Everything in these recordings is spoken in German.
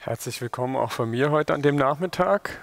Herzlich willkommen auch von mir heute an dem Nachmittag.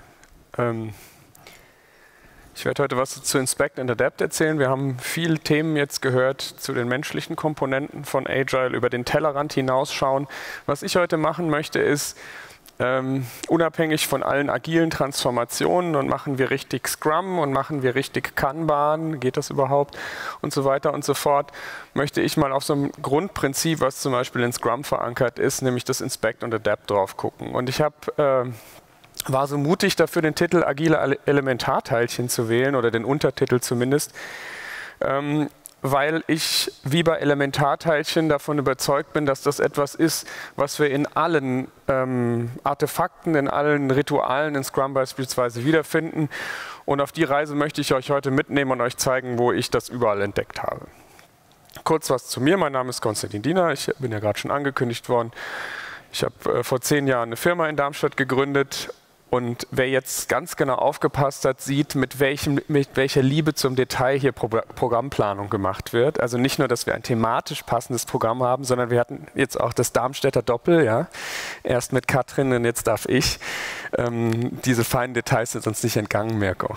Ich werde heute was zu Inspect and Adapt erzählen. Wir haben viele Themen jetzt gehört zu den menschlichen Komponenten von Agile, über den Tellerrand hinausschauen. Was ich heute machen möchte, ist unabhängig von allen agilen Transformationen und machen wir richtig Scrum und machen wir richtig Kanban, geht das überhaupt und so weiter und so fort, möchte ich mal auf so ein Grundprinzip, was zum Beispiel in Scrum verankert ist, nämlich das Inspect und Adapt drauf gucken. Und ich war so mutig dafür, den Titel Agile Elementarteilchen zu wählen oder den Untertitel zumindest, weil ich wie bei Elementarteilchen davon überzeugt bin, dass das etwas ist, was wir in allen Artefakten, in allen Ritualen in Scrum beispielsweise wiederfinden. Und auf die Reise möchte ich euch heute mitnehmen und euch zeigen, wo ich das überall entdeckt habe. Kurz was zu mir. Mein Name ist Konstantin Diener. Ich bin ja gerade schon angekündigt worden. Ich habe vor 10 Jahren eine Firma in Darmstadt gegründet. Und wer jetzt ganz genau aufgepasst hat, sieht, mit welcher Liebe zum Detail hier Programmplanung gemacht wird. Also nicht nur, dass wir ein thematisch passendes Programm haben, sondern wir hatten jetzt auch das Darmstädter Doppel. Ja? Erst mit Katrin und jetzt darf ich. Diese feinen Details sind uns nicht entgangen, Mirko.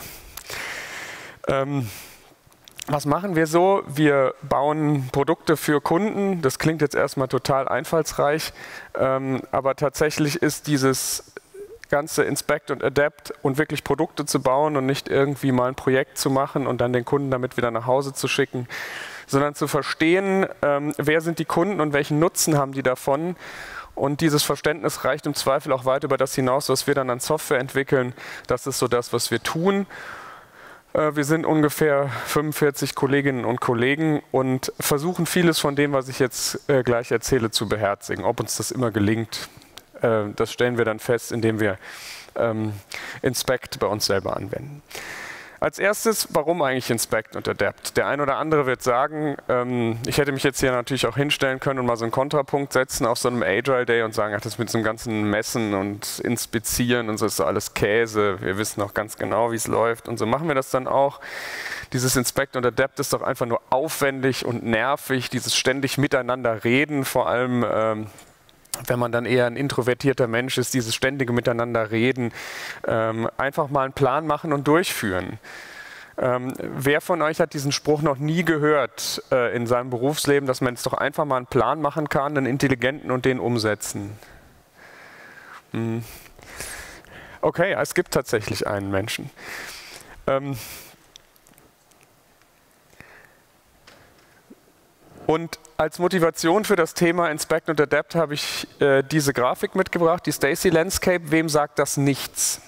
Was machen wir so? Wir bauen Produkte für Kunden. Das klingt jetzt erstmal total einfallsreich, aber tatsächlich ist dieses ganze Inspect und Adapt und wirklich Produkte zu bauen und nicht irgendwie mal ein Projekt zu machen und dann den Kunden damit wieder nach Hause zu schicken, sondern zu verstehen, wer sind die Kunden und welchen Nutzen haben die davon. Und dieses Verständnis reicht im Zweifel auch weit über das hinaus, was wir dann an Software entwickeln. Das ist so das, was wir tun. Wir sind ungefähr 45 Kolleginnen und Kollegen und versuchen vieles von dem, was ich jetzt gleich erzähle, zu beherzigen. Ob uns das immer gelingt, das stellen wir dann fest, indem wir Inspect bei uns selber anwenden. Als erstes, warum eigentlich Inspect und Adapt? Der ein oder andere wird sagen, ich hätte mich jetzt hier natürlich auch hinstellen können und mal so einen Kontrapunkt setzen auf so einem Agile Day und sagen, ach, das mit so einem ganzen Messen und Inspizieren und so ist so alles Käse. Wir wissen auch ganz genau, wie es läuft und so machen wir das dann auch. Dieses Inspect und Adapt ist doch einfach nur aufwendig und nervig, dieses ständig miteinander reden, vor allem wenn man dann eher ein introvertierter Mensch ist, dieses ständige Miteinander reden, einfach mal einen Plan machen und durchführen. Wer von euch hat diesen Spruch noch nie gehört in seinem Berufsleben, dass man jetzt doch einfach mal einen Plan machen kann, einen intelligenten und den umsetzen? Okay, es gibt tatsächlich einen Menschen. Und als Motivation für das Thema Inspect und Adapt habe ich diese Grafik mitgebracht, die Stacy Landscape. Wem sagt das nichts?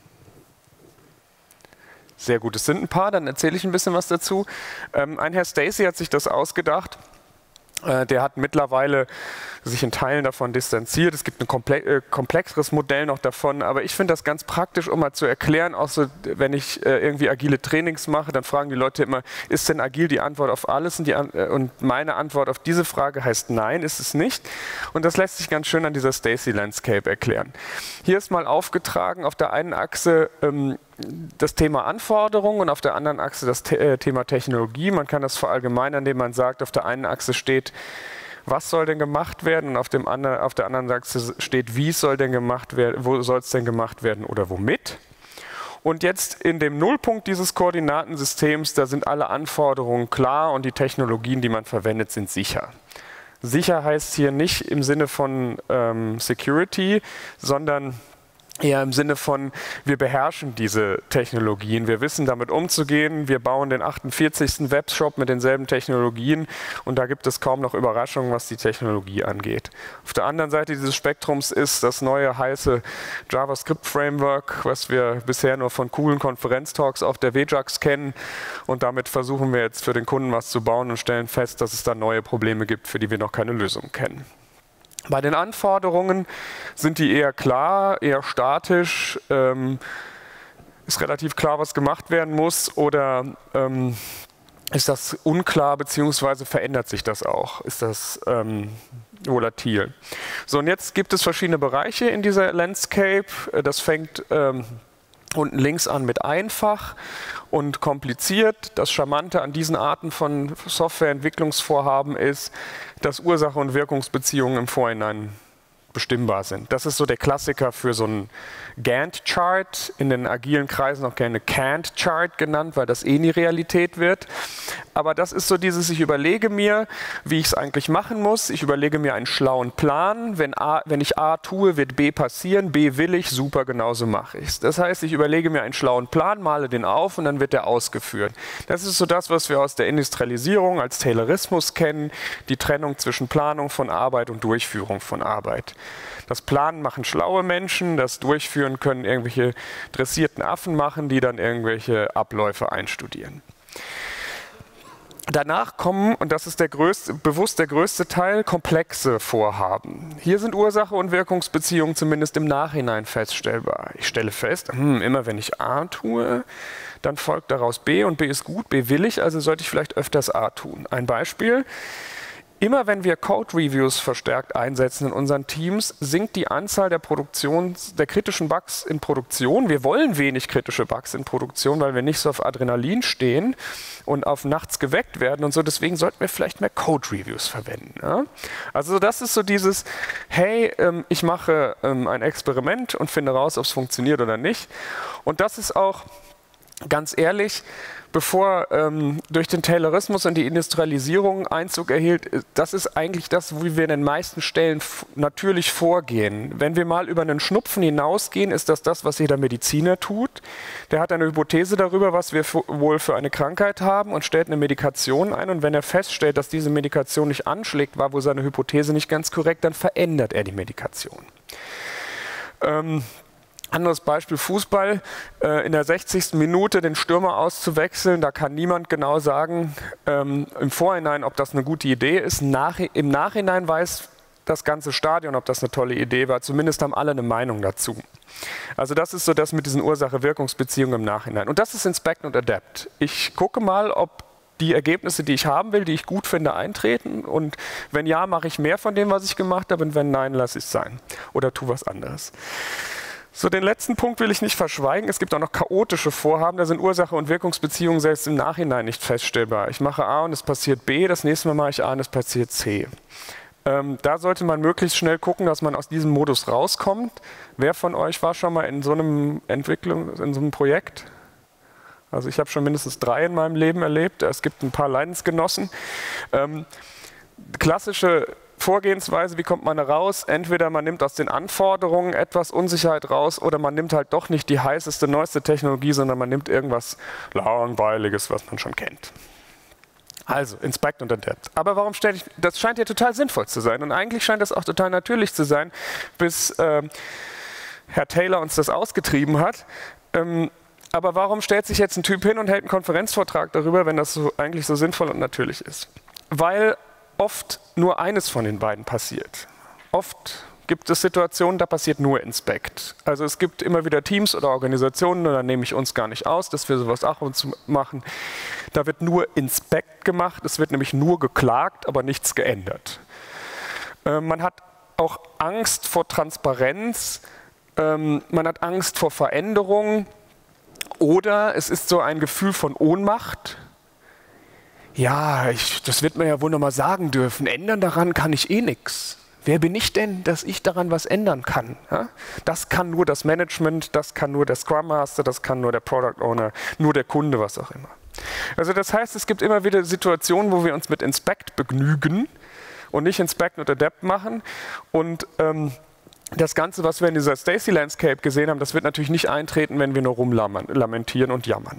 Sehr gut, es sind ein paar, dann erzähle ich ein bisschen was dazu. Ein Herr Stacy hat sich das ausgedacht. Der hat mittlerweile sich in Teilen davon distanziert. Es gibt ein komplexeres Modell noch davon, aber ich finde das ganz praktisch, um mal zu erklären, auch so, wenn ich irgendwie agile Trainings mache, dann fragen die Leute immer, ist denn agil die Antwort auf alles? Und meine Antwort auf diese Frage heißt nein, ist es nicht. Und das lässt sich ganz schön an dieser Stacy Landscape erklären. Hier ist mal aufgetragen auf der einen Achse das Thema Anforderungen und auf der anderen Achse das Thema Technologie. Man kann das verallgemeinern, indem man sagt, auf der einen Achse steht, was soll denn gemacht werden, und auf der anderen Achse steht, wie soll denn gemacht werden, wo soll es denn gemacht werden oder womit. Und jetzt in dem Nullpunkt dieses Koordinatensystems, da sind alle Anforderungen klar und die Technologien, die man verwendet, sind sicher. Sicher heißt hier nicht im Sinne von Security, sondern eher im Sinne von, wir beherrschen diese Technologien, wir wissen damit umzugehen, wir bauen den 48. Webshop mit denselben Technologien und da gibt es kaum noch Überraschungen, was die Technologie angeht. Auf der anderen Seite dieses Spektrums ist das neue heiße JavaScript-Framework, was wir bisher nur von coolen Konferenztalks auf der WJAX kennen, und damit versuchen wir jetzt für den Kunden was zu bauen und stellen fest, dass es da neue Probleme gibt, für die wir noch keine Lösung kennen. Bei den Anforderungen sind die eher klar, eher statisch, ist relativ klar, was gemacht werden muss, oder ist das unklar, beziehungsweise verändert sich das auch, ist das volatil. So, und jetzt gibt es verschiedene Bereiche in dieser Landscape. Das fängt unten links an mit einfach und kompliziert. Das Charmante an diesen Arten von Softwareentwicklungsvorhaben ist, dass Ursache- und Wirkungsbeziehungen im Vorhinein bestimmbar sind. Das ist so der Klassiker für so einen Gantt-Chart, in den agilen Kreisen auch gerne Can't-Chart genannt, weil das eh nie Realität wird. Aber das ist so dieses, ich überlege mir, wie ich es eigentlich machen muss. Ich überlege mir einen schlauen Plan. Wenn ich A tue, wird B passieren. B will ich, super, genauso mache ich es. Das heißt, ich überlege mir einen schlauen Plan, male den auf und dann wird der ausgeführt. Das ist so das, was wir aus der Industrialisierung als Taylorismus kennen, die Trennung zwischen Planung von Arbeit und Durchführung von Arbeit. Das Planen machen schlaue Menschen, das Durchführen können irgendwelche dressierten Affen machen, die dann irgendwelche Abläufe einstudieren. Danach kommen, und das ist bewusst der größte Teil, komplexe Vorhaben. Hier sind Ursache und Wirkungsbeziehungen zumindest im Nachhinein feststellbar. Ich stelle fest, immer wenn ich A tue, dann folgt daraus B und B ist gut, B will ich, also sollte ich vielleicht öfters A tun. Ein Beispiel: Immer wenn wir Code-Reviews verstärkt einsetzen in unseren Teams, sinkt die Anzahl der kritischen Bugs in Produktion. Wir wollen wenig kritische Bugs in Produktion, weil wir nicht so auf Adrenalin stehen und auf nachts geweckt werden und so. Deswegen sollten wir vielleicht mehr Code-Reviews verwenden. Ja? Also das ist so dieses, hey, ich mache ein Experiment und finde raus, ob es funktioniert oder nicht. Und das ist auch, ganz ehrlich, bevor durch den Taylorismus und die Industrialisierung Einzug erhielt, das ist eigentlich das, wie wir in den meisten Stellen natürlich vorgehen. Wenn wir mal über einen Schnupfen hinausgehen, ist das das, was jeder Mediziner tut. Der hat eine Hypothese darüber, was wir wohl für eine Krankheit haben und stellt eine Medikation ein. Und wenn er feststellt, dass diese Medikation nicht anschlägt, war wohl seine Hypothese nicht ganz korrekt, dann verändert er die Medikation. Anderes Beispiel, Fußball, in der 60. Minute den Stürmer auszuwechseln, da kann niemand genau sagen im Vorhinein, ob das eine gute Idee ist. Im Nachhinein weiß das ganze Stadion, ob das eine tolle Idee war. Zumindest haben alle eine Meinung dazu. Also das ist so das mit diesen Ursache-Wirkungsbeziehungen im Nachhinein. Und das ist Inspect und Adapt. Ich gucke mal, ob die Ergebnisse, die ich haben will, die ich gut finde, eintreten. Und wenn ja, mache ich mehr von dem, was ich gemacht habe. Und wenn nein, lasse ich es sein. Oder tue was anderes. So, den letzten Punkt will ich nicht verschweigen. Es gibt auch noch chaotische Vorhaben. Da sind Ursache und Wirkungsbeziehungen selbst im Nachhinein nicht feststellbar. Ich mache A und es passiert B, das nächste Mal mache ich A und es passiert C. Da sollte man möglichst schnell gucken, dass man aus diesem Modus rauskommt. Wer von euch war schon mal in so einem in so einem Projekt? Also ich habe schon mindestens 3 in meinem Leben erlebt. Es gibt ein paar Leidensgenossen. Klassische Vorgehensweise, wie kommt man da raus? Entweder man nimmt aus den Anforderungen etwas Unsicherheit raus oder man nimmt halt doch nicht die heißeste, neueste Technologie, sondern man nimmt irgendwas Langweiliges, was man schon kennt. Also, Inspect und Adapt. Aber warum stelle ich, das scheint ja total sinnvoll zu sein und eigentlich scheint das auch total natürlich zu sein, bis Herr Taylor uns das ausgetrieben hat. Aber warum stellt sich jetzt ein Typ hin und hält einen Konferenzvortrag darüber, wenn das so, eigentlich so sinnvoll und natürlich ist? Weil oft nur eines von den beiden passiert. Oft gibt es Situationen, da passiert nur Inspect. Also es gibt immer wieder Teams oder Organisationen, und da nehme ich uns gar nicht aus, dass wir sowas auch und zu machen. Da wird nur Inspect gemacht, es wird nämlich nur geklagt, aber nichts geändert. Man hat auch Angst vor Transparenz, man hat Angst vor Veränderung oder es ist so ein Gefühl von Ohnmacht. Ja, das wird mir ja wohl noch mal sagen dürfen. Ändern daran kann ich eh nichts. Wer bin ich denn, dass ich daran was ändern kann? Ja? Das kann nur das Management, das kann nur der Scrum Master, das kann nur der Product Owner, nur der Kunde, was auch immer. Also das heißt, es gibt immer wieder Situationen, wo wir uns mit Inspect begnügen und nicht Inspect und Adapt machen. Und das Ganze, was wir in dieser Stacy Landscape gesehen haben, das wird natürlich nicht eintreten, wenn wir nur rumlamentieren und jammern.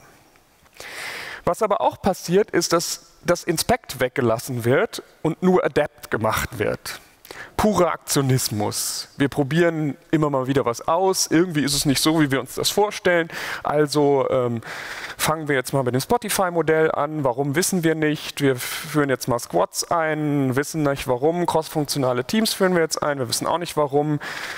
Was aber auch passiert, ist, dass das Inspect weggelassen wird und nur Adapt gemacht wird. Purer Aktionismus. Wir probieren immer mal wieder was aus. Irgendwie ist es nicht so, wie wir uns das vorstellen. Also fangen wir jetzt mal mit dem Spotify-Modell an. Warum, wissen wir nicht. Wir führen jetzt mal Squads ein, wissen nicht warum. Cross-funktionale Teams führen wir jetzt ein, wir wissen auch nicht warum.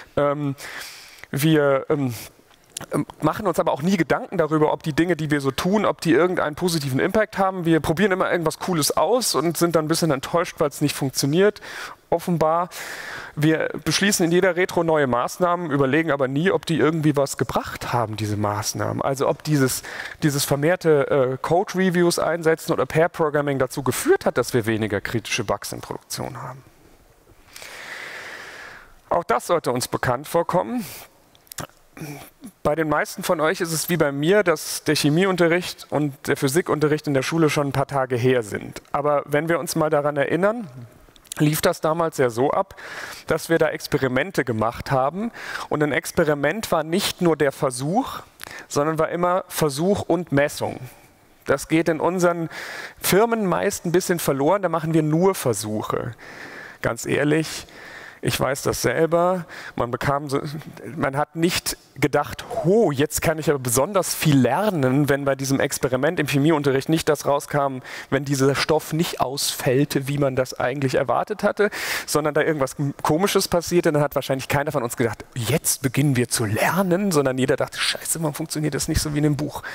Wir machen uns aber auch nie Gedanken darüber, ob die Dinge, die wir so tun, ob die irgendeinen positiven Impact haben. Wir probieren immer irgendwas Cooles aus und sind dann ein bisschen enttäuscht, weil es nicht funktioniert, offenbar. Wir beschließen in jeder Retro neue Maßnahmen, überlegen aber nie, ob die irgendwie was gebracht haben, diese Maßnahmen. Also ob dieses vermehrte Code-Reviews einsetzen oder Pair-Programming dazu geführt hat, dass wir weniger kritische Bugs in Produktion haben. Auch das sollte uns bekannt vorkommen. Bei den meisten von euch ist es wie bei mir, dass der Chemieunterricht und der Physikunterricht in der Schule schon ein paar Tage her sind. Aber wenn wir uns mal daran erinnern, lief das damals ja so ab, dass wir da Experimente gemacht haben. Und ein Experiment war nicht nur der Versuch, sondern war immer Versuch und Messung. Das geht in unseren Firmen meist ein bisschen verloren, da machen wir nur Versuche. Ganz ehrlich, ich weiß das selber, man hat nicht gedacht, oh, jetzt kann ich aber besonders viel lernen, wenn bei diesem Experiment im Chemieunterricht nicht das rauskam, wenn dieser Stoff nicht ausfällte, wie man das eigentlich erwartet hatte, sondern da irgendwas Komisches passierte, dann hat wahrscheinlich keiner von uns gedacht, jetzt beginnen wir zu lernen, sondern jeder dachte, scheiße, warum funktioniert das nicht so wie in einem Buch?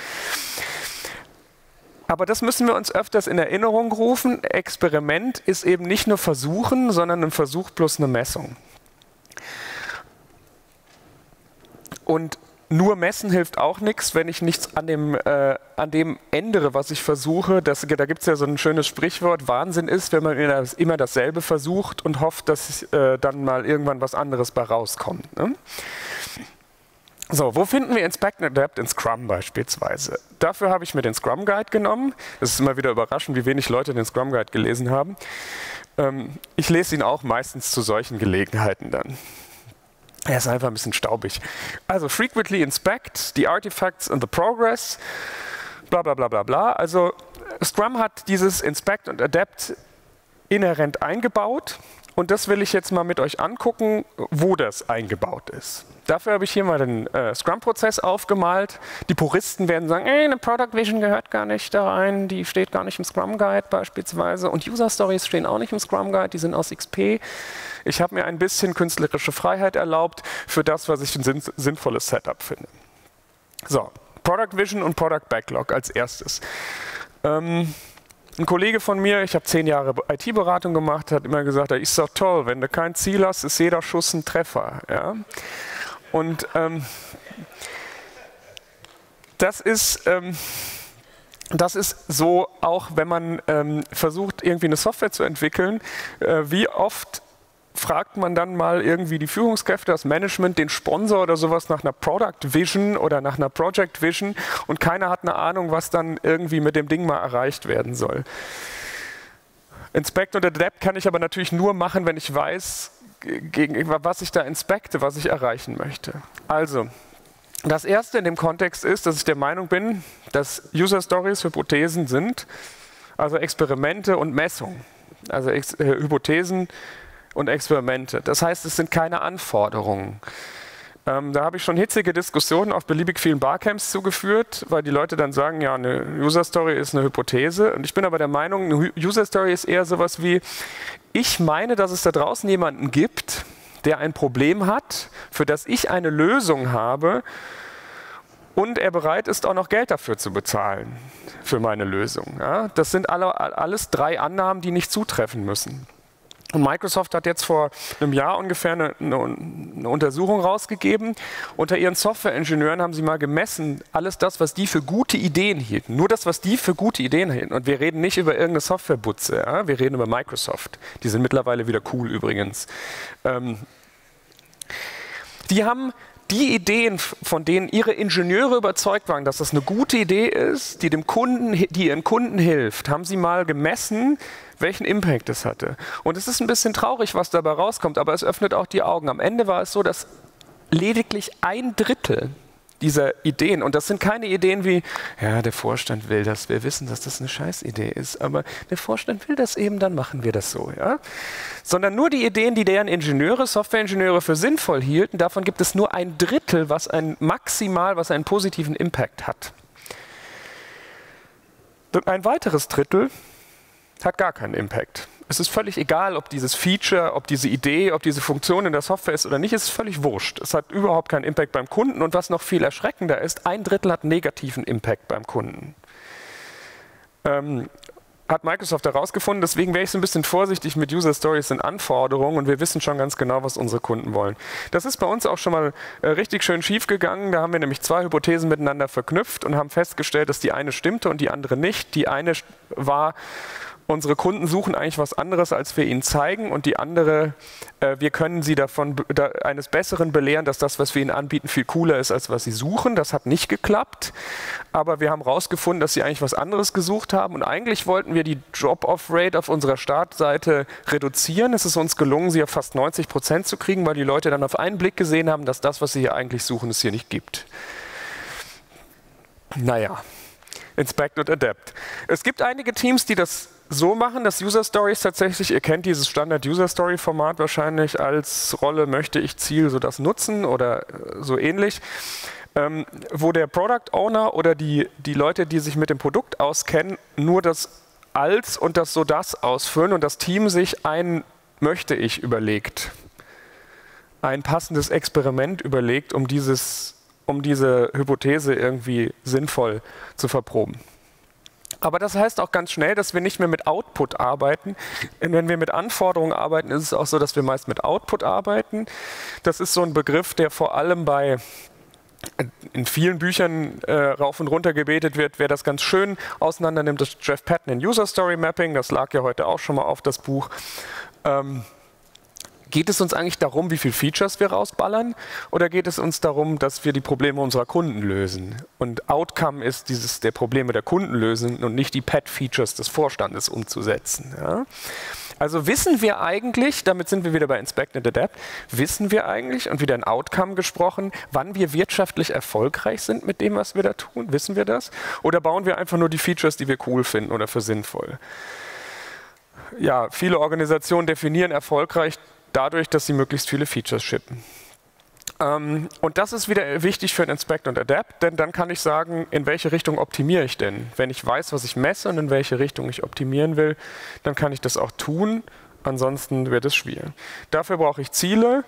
Aber das müssen wir uns öfters in Erinnerung rufen. Experiment ist eben nicht nur Versuchen, sondern ein Versuch plus eine Messung. Und nur messen hilft auch nichts, wenn ich nichts an dem ändere, was ich versuche. Da gibt es ja so ein schönes Sprichwort, Wahnsinn ist, wenn man immer dasselbe versucht und hofft, dass dann mal irgendwann was anderes bei rauskommt. Ne? So, wo finden wir Inspect and Adapt in Scrum beispielsweise? Dafür habe ich mir den Scrum Guide genommen. Es ist immer wieder überraschend, wie wenig Leute den Scrum Guide gelesen haben. Ich lese ihn auch meistens zu solchen Gelegenheiten dann. Er ist einfach ein bisschen staubig. Also, frequently inspect the artifacts and the progress, bla bla bla bla bla. Also, Scrum hat dieses Inspect und Adapt inhärent eingebaut. Und das will ich jetzt mal mit euch angucken, wo das eingebaut ist. Dafür habe ich hier mal den Scrum-Prozess aufgemalt. Die Puristen werden sagen, eine Product Vision gehört gar nicht da rein, die steht gar nicht im Scrum Guide beispielsweise. Und User Stories stehen auch nicht im Scrum Guide, die sind aus XP. Ich habe mir ein bisschen künstlerische Freiheit erlaubt für das, was ich ein sinnvolles Setup finde. So, Product Vision und Product Backlog als erstes. Ein Kollege von mir, ich habe 10 Jahre IT-Beratung gemacht, hat immer gesagt, ist doch toll, wenn du kein Ziel hast, ist jeder Schuss ein Treffer. Ja? Und das ist so, auch wenn man versucht, irgendwie eine Software zu entwickeln, wie oft fragt man dann mal irgendwie die Führungskräfte, das Management, den Sponsor oder sowas nach einer Product Vision oder nach einer Project Vision und keiner hat eine Ahnung, was dann irgendwie mit dem Ding mal erreicht werden soll. Inspect und Adapt kann ich aber natürlich nur machen, wenn ich weiß, gegenüber was ich da inspekte, was ich erreichen möchte. Also, das erste in dem Kontext ist, dass ich der Meinung bin, dass User Stories Hypothesen sind, also Experimente und Messungen, also Hypothesen und Experimente. Das heißt, es sind keine Anforderungen. Da habe ich schon hitzige Diskussionen auf beliebig vielen Barcamps zugeführt, weil die Leute dann sagen, ja, eine User Story ist eine Hypothese. Und ich bin aber der Meinung, eine User Story ist eher sowas wie, ich meine, dass es da draußen jemanden gibt, der ein Problem hat, für das ich eine Lösung habe und er bereit ist, auch noch Geld dafür zu bezahlen, für meine Lösung. Ja, das sind alles 3 Annahmen, die nicht zutreffen müssen. Und Microsoft hat jetzt vor einem Jahr ungefähr eine Untersuchung rausgegeben. Unter ihren Software-Ingenieuren haben sie mal gemessen, alles das, was die für gute Ideen hielten. Nur das, was die für gute Ideen hielten. Und wir reden nicht über irgendeine Softwarebutze, ja? Wir reden über Microsoft. Die sind mittlerweile wieder cool übrigens. Die haben die Ideen, von denen ihre Ingenieure überzeugt waren, dass das eine gute Idee ist, die ihren Kunden hilft, haben sie mal gemessen, welchen Impact es hatte. Und es ist ein bisschen traurig, was dabei rauskommt, aber es öffnet auch die Augen. Am Ende war es so, dass lediglich 1/3 dieser Ideen, und das sind keine Ideen wie, ja, der Vorstand will das, wir wissen, dass das eine Scheißidee ist, aber der Vorstand will das eben, dann machen wir das so, ja? Sondern nur die Ideen, die deren Ingenieure, Softwareingenieure für sinnvoll hielten, davon gibt es nur 1/3, was einen positiven Impact hat. Ein weiteres Drittel hat gar keinen Impact. Es ist völlig egal, ob dieses Feature, ob diese Idee, ob diese Funktion in der Software ist oder nicht, es ist völlig wurscht. Es hat überhaupt keinen Impact beim Kunden und was noch viel erschreckender ist, 1/3 hat negativen Impact beim Kunden. Hat Microsoft herausgefunden, deswegen wäre ich so ein bisschen vorsichtig mit User Stories und Anforderungen und wir wissen schon ganz genau, was unsere Kunden wollen. Das ist bei uns auch schon mal richtig schön schief gegangen. Da haben wir nämlich 2 Hypothesen miteinander verknüpft und haben festgestellt, dass die eine stimmte und die andere nicht. Die eine war, unsere Kunden suchen eigentlich was anderes, als wir ihnen zeigen und wir können sie eines Besseren belehren, dass das, was wir ihnen anbieten, viel cooler ist, als was sie suchen. Das hat nicht geklappt, aber wir haben herausgefunden, dass sie eigentlich was anderes gesucht haben und eigentlich wollten wir die Drop-off-Rate auf unserer Startseite reduzieren. Es ist uns gelungen, sie auf fast 90% zu kriegen, weil die Leute dann auf einen Blick gesehen haben, dass das, was sie hier eigentlich suchen, es hier nicht gibt. Naja, Inspect und Adapt. Es gibt einige Teams, die das so machen, dass User Stories tatsächlich, ihr kennt dieses Standard User Story Format wahrscheinlich als Rolle möchte ich Ziel so das nutzen oder so ähnlich, wo der Product Owner oder die Leute, die sich mit dem Produkt auskennen, nur das als und das so das ausfüllen und das Team sich ein möchte ich überlegt, ein passendes Experiment überlegt, um diese Hypothese irgendwie sinnvoll zu verproben. Aber das heißt auch ganz schnell, dass wir nicht mehr mit Output arbeiten. Wenn wir mit Anforderungen arbeiten, ist es auch so, dass wir meist mit Output arbeiten. Das ist so ein Begriff, der vor allem in vielen Büchern rauf und runter gebetet wird. Wer das ganz schön auseinander nimmt, ist Jeff Patton in User Story Mapping. Das lag ja heute auch schon mal auf das Buch. Geht es uns eigentlich darum, wie viele Features wir rausballern, oder geht es uns darum, dass wir die Probleme unserer Kunden lösen? Und Outcome ist der Probleme der Kunden lösen und nicht die Pet-Features des Vorstandes umzusetzen. Ja? Also wissen wir eigentlich, damit sind wir wieder bei Inspect and Adapt, wissen wir eigentlich, und wieder in Outcome gesprochen, wann wir wirtschaftlich erfolgreich sind mit dem, was wir da tun? Wissen wir das? Oder bauen wir einfach nur die Features, die wir cool finden oder für sinnvoll? Ja, viele Organisationen definieren erfolgreich dadurch, dass sie möglichst viele Features shippen. Und das ist wieder wichtig für ein Inspect und Adapt, denn dann kann ich sagen, in welche Richtung optimiere ich denn? Wenn ich weiß, was ich messe und in welche Richtung ich optimieren will, dann kann ich das auch tun, ansonsten wird es schwierig. Dafür brauche ich Ziele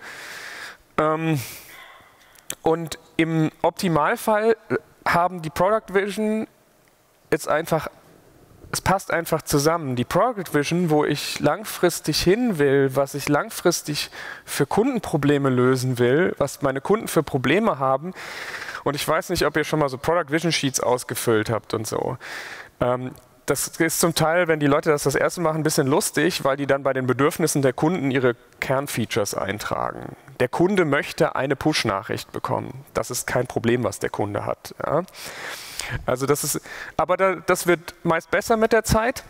und im Optimalfall haben die Product Vision jetzt einfach es passt einfach zusammen. Die Product Vision, wo ich langfristig hin will, was ich langfristig für Kundenprobleme lösen will, was meine Kunden für Probleme haben. Und ich weiß nicht, ob ihr schon mal so Product Vision Sheets ausgefüllt habt und so. Das ist zum Teil, wenn die Leute das erste machen, ein bisschen lustig, weil die dann bei den Bedürfnissen der Kunden ihre Kernfeatures eintragen. Der Kunde möchte eine Push-Nachricht bekommen. Das ist kein Problem, was der Kunde hat. Ja? Also das wird meist besser mit der Zeit.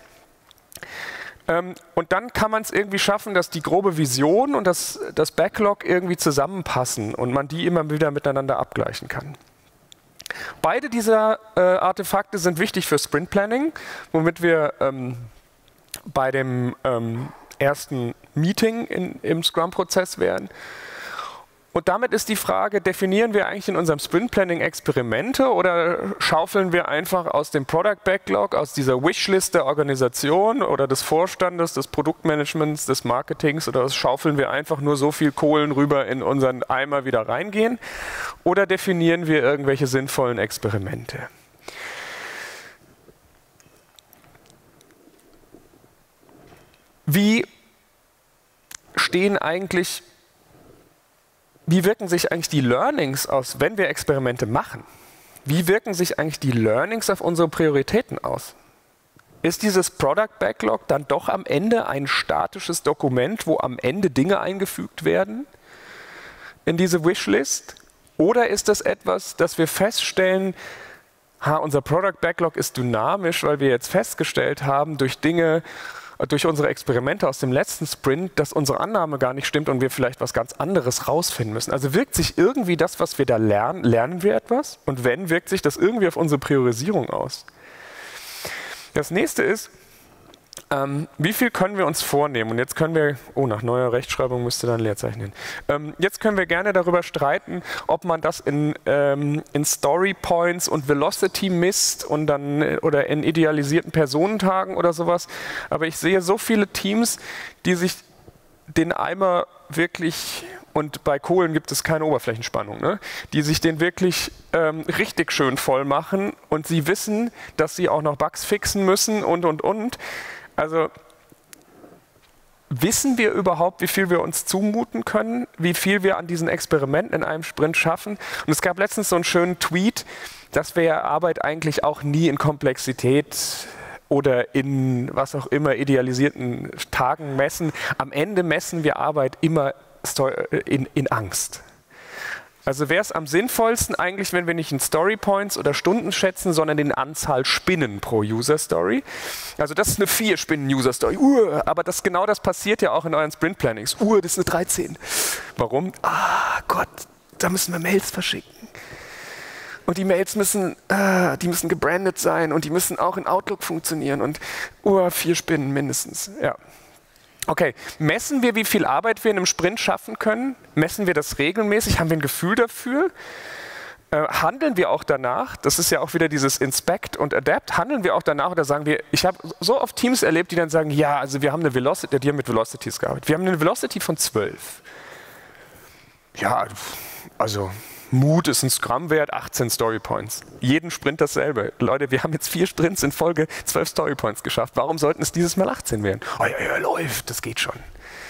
Und dann kann man es irgendwie schaffen, dass die grobe Vision und das Backlog irgendwie zusammenpassen und man die immer wieder miteinander abgleichen kann. Beide dieser Artefakte sind wichtig für Sprint Planning, womit wir bei dem ersten Meeting im Scrum-Prozess wären. Und damit ist die Frage, definieren wir eigentlich in unserem Sprint Planning Experimente oder schaufeln wir einfach aus dem Product Backlog, aus dieser Wishlist der Organisation oder des Vorstandes, des Produktmanagements, des Marketings, oder schaufeln wir einfach nur so viel Kohlen rüber in unseren Eimer wieder reingehen, oder definieren wir irgendwelche sinnvollen Experimente? Wie wirken sich eigentlich die Learnings aus, wenn wir Experimente machen? Wie wirken sich eigentlich die Learnings auf unsere Prioritäten aus? Ist dieses Product Backlog dann doch am Ende ein statisches Dokument, wo am Ende Dinge eingefügt werden in diese Wishlist? Oder ist das etwas, das wir feststellen, unser Product Backlog ist dynamisch, weil wir jetzt festgestellt haben, durch unsere Experimente aus dem letzten Sprint, dass unsere Annahme gar nicht stimmt und wir vielleicht was ganz anderes rausfinden müssen. Also wirkt sich irgendwie das, was wir da lernen wir etwas? Und wenn, wirkt sich das irgendwie auf unsere Priorisierung aus? Das nächste ist, wie viel können wir uns vornehmen? Und jetzt können wir, nach neuer Rechtschreibung müsste dann Leerzeichen hin. Jetzt können wir gerne darüber streiten, ob man das in Story Points und Velocity misst und dann oder in idealisierten Personentagen oder sowas. Aber ich sehe so viele Teams, die sich den Eimer wirklich, und bei Kohlen gibt es keine Oberflächenspannung, ne? Die sich den wirklich richtig schön voll machen und sie wissen, dass sie auch noch Bugs fixen müssen und. Also wissen wir überhaupt, wie viel wir uns zumuten können, wie viel wir an diesen Experimenten in einem Sprint schaffen? Und es gab letztens so einen schönen Tweet, dass wir Arbeit eigentlich auch nie in Komplexität oder in was auch immer idealisierten Tagen messen. Am Ende messen wir Arbeit immer in Angst. Also wäre es am sinnvollsten eigentlich, wenn wir nicht in Story Points oder Stunden schätzen, sondern in Anzahl Spinnen pro User Story. Also das ist eine 4 Spinnen User Story. Aber genau das passiert ja auch in euren Sprint Plannings. Das ist eine 13. Warum? Gott, da müssen wir Mails verschicken. Und die Mails müssen gebrandet sein und die müssen auch in Outlook funktionieren. Und 4 Spinnen mindestens. Ja. Okay, messen wir, wie viel Arbeit wir in einem Sprint schaffen können? Messen wir das regelmäßig? Haben wir ein Gefühl dafür? Handeln wir auch danach? Das ist ja auch wieder dieses Inspect und Adapt. Handeln wir auch danach oder sagen wir, ich habe so oft Teams erlebt, die dann sagen, ja, also wir haben eine Velocity, die haben mit Velocities gearbeitet. Wir haben eine Velocity von 12. Ja, also Mut ist ein Scrum-Wert, 18 Storypoints. Jeden Sprint dasselbe. Leute, wir haben jetzt 4 Sprints in Folge 12 Storypoints geschafft. Warum sollten es dieses Mal 18 werden? Ja, läuft, das geht schon.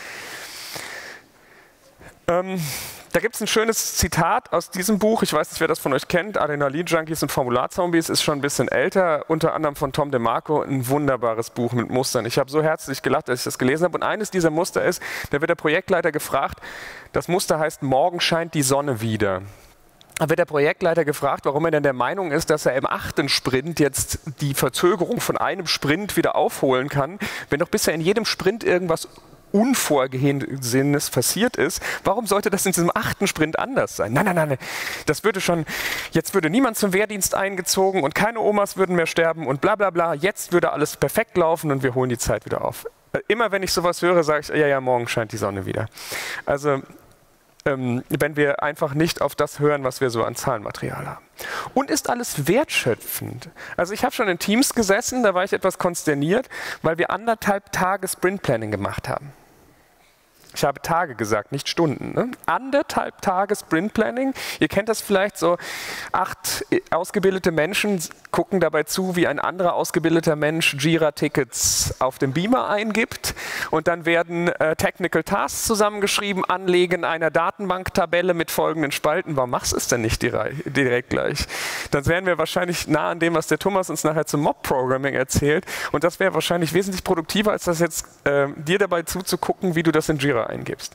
Da gibt es ein schönes Zitat aus diesem Buch. Ich weiß nicht, wer das von euch kennt. Adrenalin-Junkies und Formularzombies ist schon ein bisschen älter. Unter anderem von Tom DeMarco. Ein wunderbares Buch mit Mustern. Ich habe so herzlich gelacht, als ich das gelesen habe. Und eines dieser Muster ist, da wird der Projektleiter gefragt, das Muster heißt, morgen scheint die Sonne wieder. Da wird der Projektleiter gefragt, warum er denn der Meinung ist, dass er im 8. Sprint jetzt die Verzögerung von einem Sprint wieder aufholen kann, wenn doch bisher in jedem Sprint irgendwas Unvorgesehenes passiert ist. Warum sollte das in diesem 8. Sprint anders sein? Nein. Das würde schon, jetzt würde niemand zum Wehrdienst eingezogen und keine Omas würden mehr sterben und bla bla bla. Jetzt würde alles perfekt laufen und wir holen die Zeit wieder auf. Immer wenn ich sowas höre, sage ich, ja, morgen scheint die Sonne wieder. Also wenn wir einfach nicht auf das hören, was wir so an Zahlenmaterial haben. Und ist alles wertschöpfend? Also ich habe schon in Teams gesessen, da war ich etwas konsterniert, weil wir 1,5 Tage Sprint Planning gemacht haben. Ich habe Tage gesagt, nicht Stunden. Ne? 1,5 Tage Sprint Planning. Ihr kennt das vielleicht, so 8 ausgebildete Menschen gucken dabei zu, wie ein anderer ausgebildeter Mensch Jira-Tickets auf dem Beamer eingibt und dann werden Technical Tasks zusammengeschrieben, Anlegen einer Datenbanktabelle mit folgenden Spalten. Warum machst du es denn nicht direkt gleich? Dann wären wir wahrscheinlich nah an dem, was der Thomas uns nachher zum Mob-Programming erzählt und das wäre wahrscheinlich wesentlich produktiver, als das jetzt dir dabei zuzugucken, wie du das in Jira eingibst.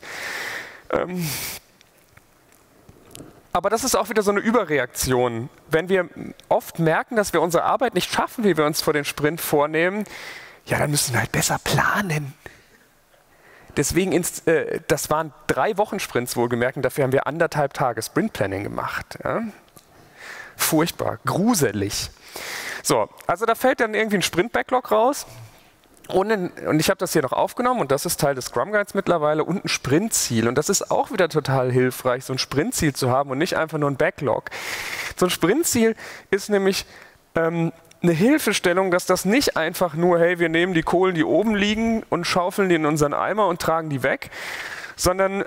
Aber das ist auch wieder so eine Überreaktion. Wenn wir oft merken, dass wir unsere Arbeit nicht schaffen, wie wir uns vor den Sprint vornehmen, ja, dann müssen wir halt besser planen. Deswegen, das waren 3 Wochen-Sprints wohlgemerkt, und dafür haben wir 1,5 Tage Sprint-Planning gemacht. Ja? Furchtbar, gruselig. So, also da fällt dann irgendwie ein Sprint-Backlog raus. Und ich habe das hier noch aufgenommen und das ist Teil des Scrum Guides mittlerweile und ein Sprintziel. Und das ist auch wieder total hilfreich, so ein Sprintziel zu haben und nicht einfach nur ein Backlog. So ein Sprintziel ist nämlich eine Hilfestellung, dass das nicht einfach nur, hey, wir nehmen die Kohlen, die oben liegen und schaufeln die in unseren Eimer und tragen die weg, sondern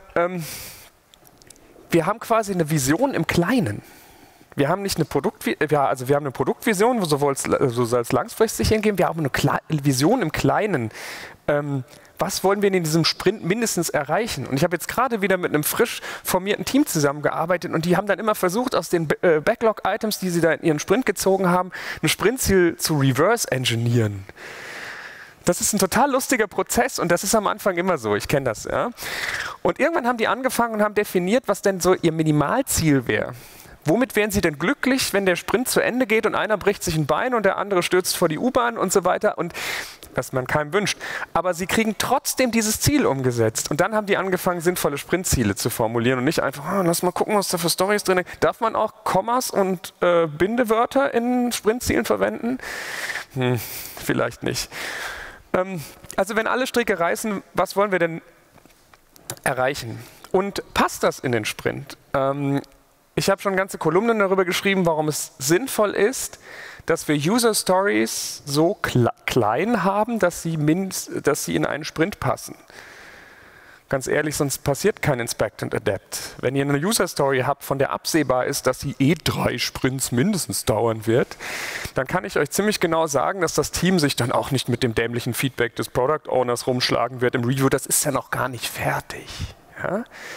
wir haben quasi eine Vision im Kleinen. Wir haben nicht eine wir haben eine Produktvision, wo sowohl als langfristig hingehen, wir haben eine Vision im Kleinen. Was wollen wir in diesem Sprint mindestens erreichen? Und ich habe jetzt gerade wieder mit einem frisch formierten Team zusammengearbeitet und die haben dann immer versucht, aus den Backlog-Items, die sie da in ihren Sprint gezogen haben, ein Sprintziel zu reverse-engineeren. Das ist ein total lustiger Prozess und das ist am Anfang immer so, ich kenne das. Ja? Und irgendwann haben die angefangen und haben definiert, was denn so ihr Minimalziel wäre. Womit wären Sie denn glücklich, wenn der Sprint zu Ende geht und einer bricht sich ein Bein und der andere stürzt vor die U-Bahn und so weiter, und was man keinem wünscht. Aber Sie kriegen trotzdem dieses Ziel umgesetzt. Und dann haben die angefangen, sinnvolle Sprintziele zu formulieren und nicht einfach, lass mal gucken, was da für Storys drin sind. Darf man auch Kommas und Bindewörter in Sprintzielen verwenden? Vielleicht nicht. Also wenn alle Stricke reißen, was wollen wir denn erreichen? Und passt das in den Sprint? Ich habe schon ganze Kolumnen darüber geschrieben, warum es sinnvoll ist, dass wir User Stories so klein haben, dass sie in einen Sprint passen. Ganz ehrlich, sonst passiert kein Inspect and Adapt. Wenn ihr eine User Story habt, von der absehbar ist, dass sie 3 Sprints mindestens dauern wird, dann kann ich euch ziemlich genau sagen, dass das Team sich dann auch nicht mit dem dämlichen Feedback des Product Owners rumschlagen wird im Review. Das ist ja noch gar nicht fertig. Ja?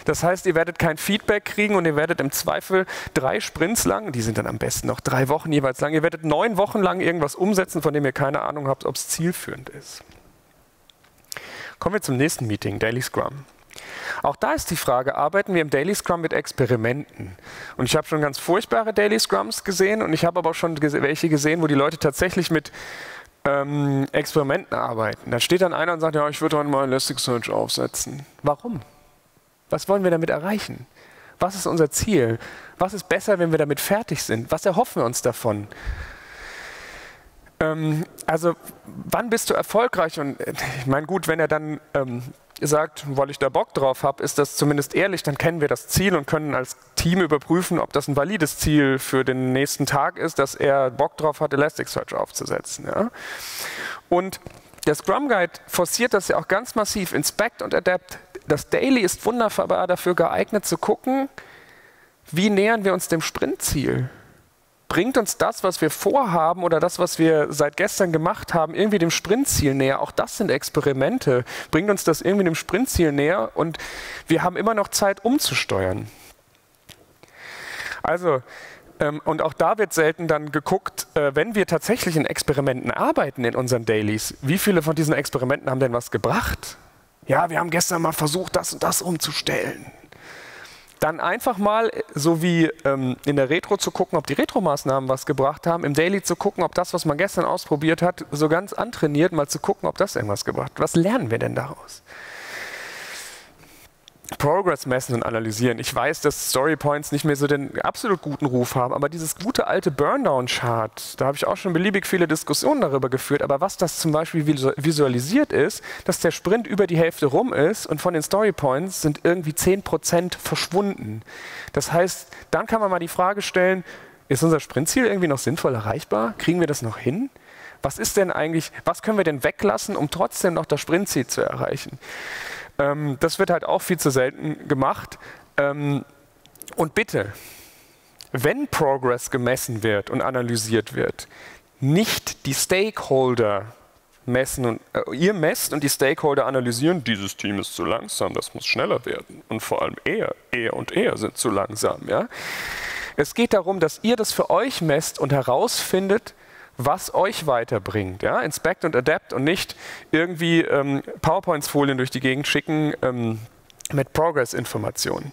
Das heißt, ihr werdet kein Feedback kriegen und ihr werdet im Zweifel 3 Sprints lang, die sind dann am besten noch 3 Wochen jeweils lang, ihr werdet 9 Wochen lang irgendwas umsetzen, von dem ihr keine Ahnung habt, ob es zielführend ist. Kommen wir zum nächsten Meeting, Daily Scrum. Auch da ist die Frage, arbeiten wir im Daily Scrum mit Experimenten? Und ich habe schon ganz furchtbare Daily Scrums gesehen und ich habe aber auch schon welche gesehen, wo die Leute tatsächlich mit Experimenten arbeiten. Da steht dann einer und sagt, ja, ich würde heute mal Elasticsearch aufsetzen. Warum? Was wollen wir damit erreichen? Was ist unser Ziel? Was ist besser, wenn wir damit fertig sind? Was erhoffen wir uns davon? Also, wann bist du erfolgreich? Und ich meine, gut, wenn er dann sagt, weil ich da Bock drauf habe, ist das zumindest ehrlich, dann kennen wir das Ziel und können als Team überprüfen, ob das ein valides Ziel für den nächsten Tag ist, dass er Bock drauf hat, Elasticsearch aufzusetzen. Ja? Und der Scrum Guide forciert das ja auch ganz massiv. Inspect und Adapt. Das Daily ist wunderbar dafür geeignet zu gucken, wie nähern wir uns dem Sprintziel. Bringt uns das, was wir vorhaben oder das, was wir seit gestern gemacht haben, irgendwie dem Sprintziel näher? Auch das sind Experimente. Bringt uns das irgendwie dem Sprintziel näher und wir haben immer noch Zeit umzusteuern. Also, und auch da wird selten dann geguckt, wenn wir tatsächlich in Experimenten arbeiten in unseren Dailies, wie viele von diesen Experimenten haben denn was gebracht? Ja, wir haben gestern mal versucht, das und das umzustellen. Dann einfach mal, so wie in der Retro zu gucken, ob die Retro-Maßnahmen was gebracht haben, im Daily zu gucken, ob das, was man gestern ausprobiert hat, so ganz antrainiert, mal zu gucken, ob das irgendwas gebracht hat. Was lernen wir denn daraus? Progress messen und analysieren. Ich weiß, dass Storypoints nicht mehr so den absolut guten Ruf haben, aber dieses gute alte Burndown-Chart, da habe ich auch schon beliebig viele Diskussionen darüber geführt, aber was das zum Beispiel visualisiert ist, dass der Sprint über die Hälfte rum ist und von den Storypoints sind irgendwie 10% verschwunden. Das heißt, dann kann man mal die Frage stellen, ist unser Sprintziel irgendwie noch sinnvoll erreichbar? Kriegen wir das noch hin? Was ist denn eigentlich, was können wir denn weglassen, um trotzdem noch das Sprintziel zu erreichen? Das wird halt auch viel zu selten gemacht. Und bitte, wenn Progress gemessen wird und analysiert wird, nicht die Stakeholder messen. Und, ihr messt und die Stakeholder analysieren, dieses Team ist zu langsam, das muss schneller werden. Und vor allem er sind zu langsam. Ja? Es geht darum, dass ihr das für euch messt und herausfindet, was euch weiterbringt. Ja? Inspect und Adapt und nicht irgendwie PowerPoint-Folien durch die Gegend schicken mit Progress-Informationen.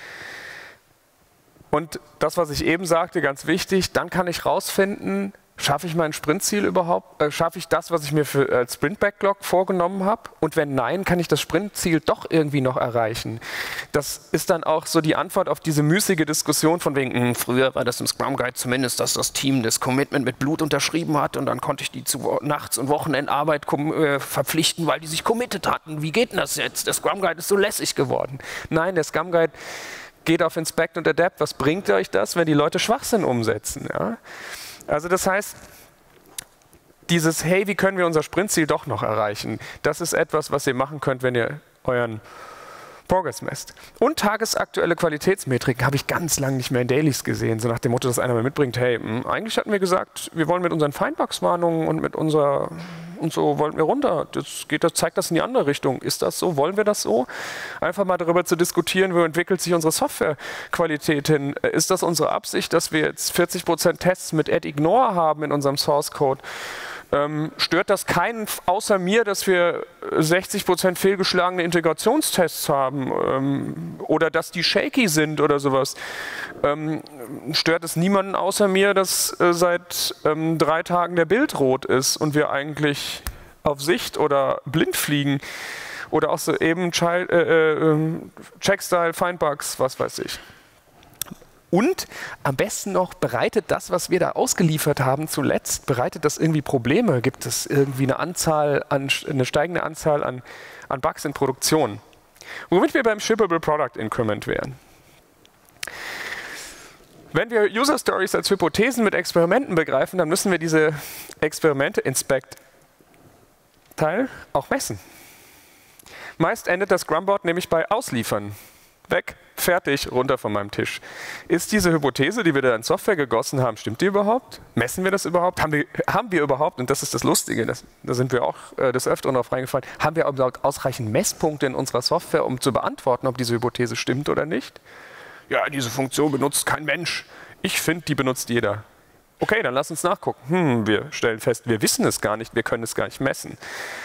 Und das, was ich eben sagte, ganz wichtig, dann kann ich rausfinden, schaffe ich mein Sprintziel überhaupt? Schaffe ich das, was ich mir als Sprint-Backlog vorgenommen habe? Und wenn nein, kann ich das Sprintziel doch irgendwie noch erreichen? Das ist dann auch so die Antwort auf diese müßige Diskussion von wegen, früher war das im Scrum Guide zumindest, dass das Team das Commitment mit Blut unterschrieben hat und dann konnte ich die zu Nachts- und Wochenendarbeit verpflichten, weil die sich committed hatten. Wie geht denn das jetzt? Der Scrum Guide ist so lässig geworden. Nein, der Scrum Guide geht auf Inspect und Adapt. Was bringt euch das, wenn die Leute Schwachsinn umsetzen? Ja? Also das heißt, dieses, hey, wie können wir unser Sprintziel doch noch erreichen? Das ist etwas, was ihr machen könnt, wenn ihr euren Progress messt. Und tagesaktuelle Qualitätsmetriken habe ich ganz lange nicht mehr in Dailies gesehen, so nach dem Motto, dass einer mal mitbringt, hey, eigentlich hatten wir gesagt, wir wollen mit unseren Findbugs-Warnungen und mit unserer und so wollten wir runter. Das zeigt das in die andere Richtung. Ist das so? Wollen wir das so? Einfach mal darüber zu diskutieren, wo entwickelt sich unsere Softwarequalität hin? Ist das unsere Absicht, dass wir jetzt 40% Tests mit add-ignore haben in unserem Source Code? Stört das keinen außer mir, dass wir 60% fehlgeschlagene Integrationstests haben oder dass die shaky sind oder sowas? Stört es niemanden außer mir, dass seit 3 Tagen der Bild rot ist und wir eigentlich auf Sicht oder blind fliegen? Oder auch so eben Checkstyle, Findbugs, was weiß ich. Und am besten noch, bereitet das, was wir da ausgeliefert haben zuletzt, bereitet das irgendwie Probleme? Gibt es irgendwie eine steigende Anzahl an Bugs in Produktion? Womit wir beim Shippable Product Increment wären. Wenn wir User Stories als Hypothesen mit Experimenten begreifen, dann müssen wir diese Experimente, Inspect, Teil auch messen. Meist endet das Scrum-Board nämlich bei Ausliefern. Weg, fertig, runter von meinem Tisch. Ist diese Hypothese, die wir da in Software gegossen haben, stimmt die überhaupt? Messen wir das überhaupt? Haben wir überhaupt, und das ist das Lustige, da sind wir auch des Öfteren drauf reingefallen, haben wir überhaupt ausreichend Messpunkte in unserer Software, um zu beantworten, ob diese Hypothese stimmt oder nicht? Ja, diese Funktion benutzt kein Mensch. Ich finde, die benutzt jeder. Okay, dann lass uns nachgucken. Wir stellen fest, wir wissen es gar nicht, wir können es gar nicht messen.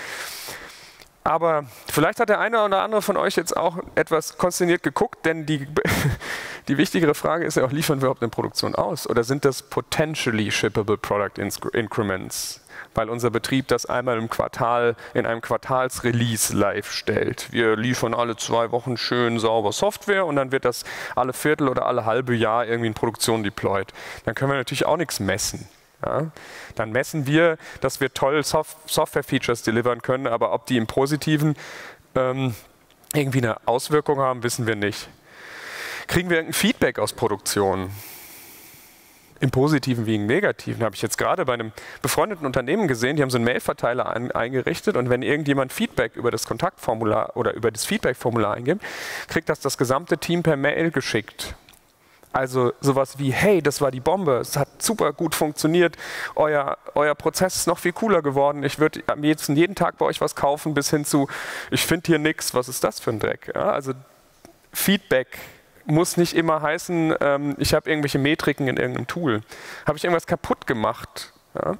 Aber vielleicht hat der eine oder andere von euch jetzt auch etwas konsterniert geguckt, denn die wichtigere Frage ist ja auch, liefern wir überhaupt eine Produktion aus? Oder sind das potentially shippable product increments? Weil unser Betrieb das einmal im Quartal in einem Quartalsrelease live stellt. Wir liefern alle 2 Wochen schön sauber Software und dann wird das alle Viertel oder alle halbe Jahr irgendwie in Produktion deployed. Dann können wir natürlich auch nichts messen. Ja, dann messen wir, dass wir toll Software-Features delivern können, aber ob die im Positiven irgendwie eine Auswirkung haben, wissen wir nicht. Kriegen wir irgendein Feedback aus Produktion? Im Positiven wie im Negativen. Habe ich jetzt gerade bei einem befreundeten Unternehmen gesehen, die haben so einen Mailverteiler eingerichtet und wenn irgendjemand Feedback über das Kontaktformular oder über das Feedback-Formular eingibt, kriegt das gesamte Team per Mail geschickt. Also sowas wie, hey, das war die Bombe, es hat super gut funktioniert, euer Prozess ist noch viel cooler geworden, ich würde am liebsten jeden Tag bei euch was kaufen, bis hin zu, ich finde hier nichts, was ist das für ein Dreck? Ja, also Feedback muss nicht immer heißen, ich habe irgendwelche Metriken in irgendeinem Tool. Habe ich irgendwas kaputt gemacht? Ja?